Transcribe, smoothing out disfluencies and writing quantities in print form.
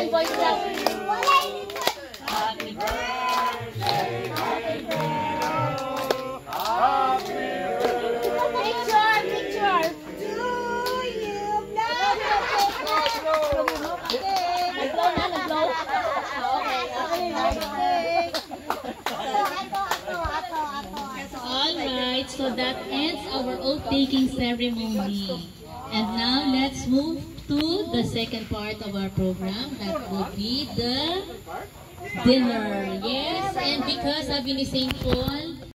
One voice lang. Happy birthday, happy Picture. Nag-blow. Alright, so that ends our oath-taking ceremony. And now let's move to the second part of our program. That would be the dinner. Yes, and because sabi ni St. Paul,